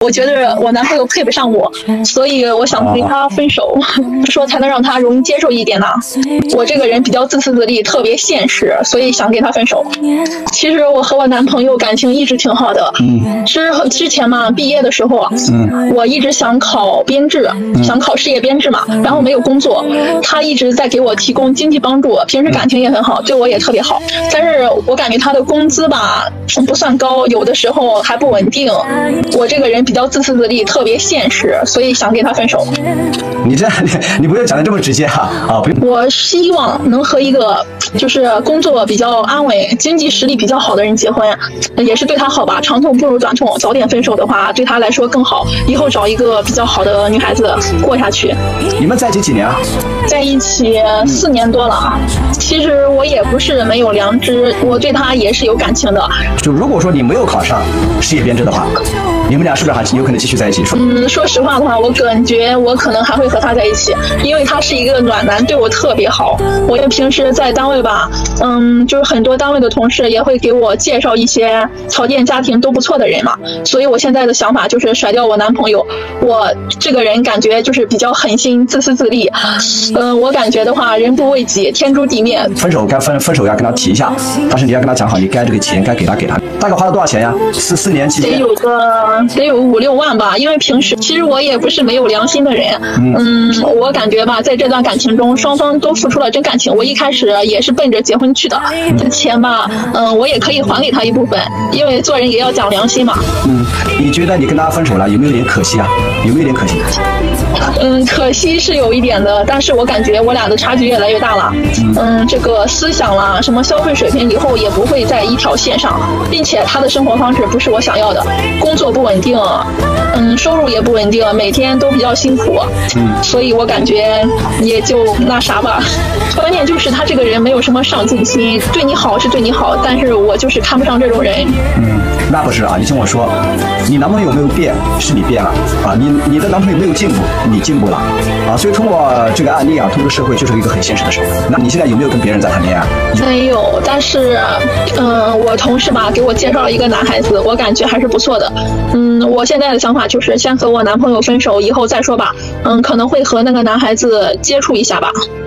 我觉得我男朋友配不上我，所以我想跟他分手，说才能让他容易接受一点呢。我这个人比较自私自利，特别现实，所以想跟他分手。其实我和我男朋友感情一直挺好的，之前嘛，毕业的时候，我一直想考编制，想考事业编制嘛，然后没有工作，他一直在给我提供经济帮助，平时感情也很好，对我也特别好。但是我感觉他的工资吧不算高，有的时候还不稳定。我这个人比较自私自利，特别现实，所以想跟他分手。 你不用讲的这么直接不用。 我希望能和一个就是工作比较安稳、经济实力比较好的人结婚，也是对他好吧。长痛不如短痛，早点分手的话对他来说更好，以后找一个比较好的女孩子过下去。 你们在一起几年啊？ 在一起4年多了。其实我也不是没有良知，我对他也是有感情的。 就如果说你没有考上事业编制的话，你们俩是不是还有可能继续在一起？ 说实话的话，我感觉我可能还会和他在一起，因为他是一个暖男，对我特别好。我平时在单位吧，就是很多单位的同事也会给我介绍一些条件家庭都不错的人嘛，所以我现在的想法就是甩掉我男朋友。我这个人感觉就是比较狠心、自私自利。我感觉的话，人不为己，天诛地灭。 分手要跟他提一下，但是你要跟他讲好，你该这个钱该给他。大概花了多少钱呀？4年期间得有5、6万吧，因为平时其实我也不是没有良心的人。我感觉吧，在这段感情中，双方都付出了真感情。我一开始也是奔着结婚去的，这钱吧，我也可以还给他一部分，因为做人也要讲良心嘛。 你觉得你跟他分手了，有没有点可惜啊？有没有点可惜？ 可惜是有一点的，但是我感觉我俩的差距越来越大了。这个思想啦，什么消费水平以后也不会在一条线上，并且他的生活方式不是我想要的，工作不稳定，收入也不稳定，每天都比较辛苦，所以我感觉也就那啥吧。关键就是他这个人没有什么上进心，对你好是对你好，但是我就是看不上这种人。 那不是啊，你听我说，你男朋友没有变，是你变了啊，你的男朋友没有进步，你进步了啊，所以通过这个案例啊，通过社会就是一个很现实的事。那你现在有没有跟别人在谈恋爱？ 没有，但是我同事吧给我介绍了一个男孩子，我感觉还是不错的。我现在的想法就是先和我男朋友分手，以后再说吧。可能会和那个男孩子接触一下吧。